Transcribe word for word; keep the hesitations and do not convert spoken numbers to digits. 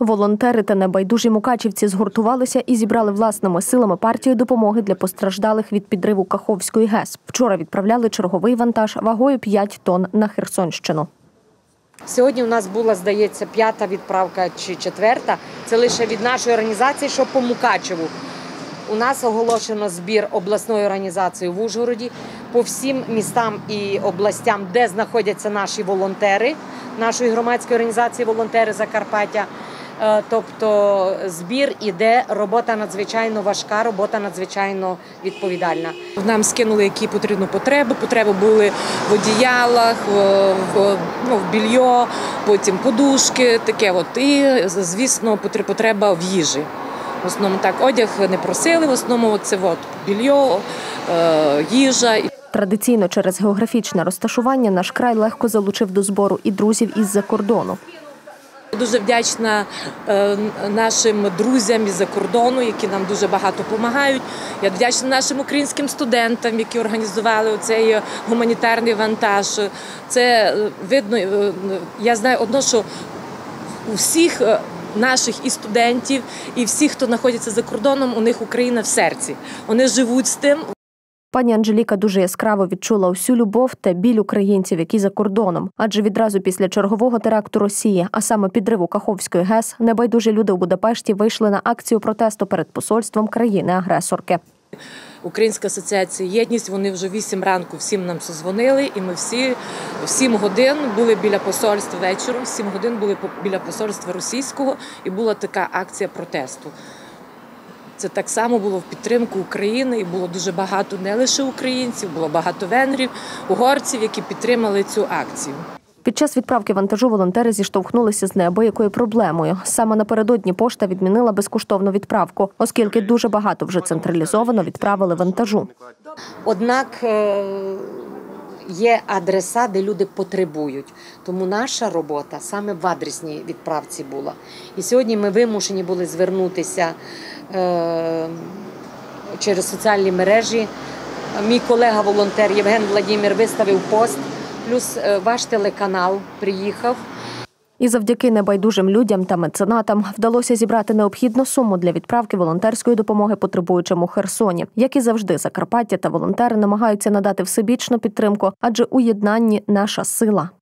Волонтери та небайдужі мукачівці згуртувалися і зібрали власними силами партію допомоги для постраждалих від підриву Каховської ГЕС. Вчора відправляли черговий вантаж вагою п'ять тонн на Херсонщину. Сьогодні у нас була, здається, п'ята відправка чи четверта. Це лише від нашої організації, що по Мукачеву. У нас оголошено збір обласною організацією в Ужгороді по всім містам і областям, де знаходяться наші волонтери, нашої громадської організації «Волонтери Закарпаття». Тобто збір іде, робота надзвичайно важка, робота надзвичайно відповідальна. Нам скинули, які потрібні потреби. Потреби були в одіялах, в, ну, в більйо, потім подушки, таке от. І, звісно, потреба в їжі. В основному так, одяг не просили, в основному це от, більйо, їжа. Традиційно через географічне розташування наш край легко залучив до збору і друзів із-за кордону. Дуже вдячна нашим друзям із-за кордону, які нам дуже багато допомагають. Я вдячна нашим українським студентам, які організували цей гуманітарний вантаж. Це видно, я знаю одно, що у всіх наших і студентів, і всіх, хто знаходиться за кордоном, у них Україна в серці. Вони живуть з тим. Пані Анжеліка дуже яскраво відчула усю любов та біль українців, які за кордоном. Адже відразу після чергового теракту Росії, а саме підриву Каховської ГЕС, небайдужі люди у Будапешті вийшли на акцію протесту перед посольством країни-агресорки. Українська асоціація «Єдність», вони вже вісім ранку всім нам созвонили, і ми всі в сім годин були біля посольства вечором, в сім годин були біля посольства російського, і була така акція протесту. Це так само було в підтримку України, і було дуже багато не лише українців, було багато венгрів, угорців, які підтримали цю акцію. Під час відправки вантажу волонтери зіштовхнулися з неабиякою проблемою. Саме напередодні пошта відмінила безкоштовну відправку, оскільки дуже багато вже централізовано відправили вантажу. Однак є адреса, де люди потребують. Тому наша робота саме в адресній відправці була. І сьогодні ми вимушені були звернутися е через соціальні мережі. Мій колега-волонтер Євген Владимир виставив пост, плюс ваш телеканал приїхав. І завдяки небайдужим людям та меценатам вдалося зібрати необхідну суму для відправки волонтерської допомоги потребуючим у Херсоні. Як і завжди, Закарпаття та волонтери намагаються надати всебічну підтримку, адже у єднанні наша сила.